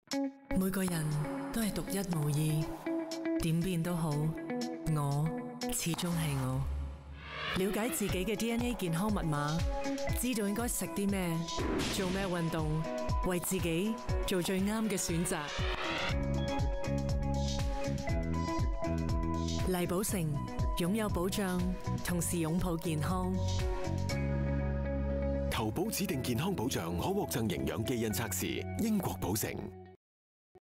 每個人都係獨一無二，點變都好，我始終係我。了解自己嘅 DNA 健康密碼，知道應該食啲咩，做咩運動，為自己做最啱嘅選擇。黎寶城擁有保障，同時擁抱健康。 投保指定健康保障可獲贈營養基因測試，英國保城。